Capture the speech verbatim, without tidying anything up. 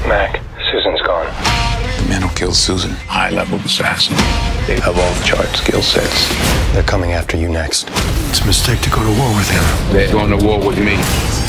Mac, Susan's gone. The man who killed Susan, high-level assassin. They have all the charged skill sets. They're coming after you next. It's a mistake to go to war with him. They're going to war with me.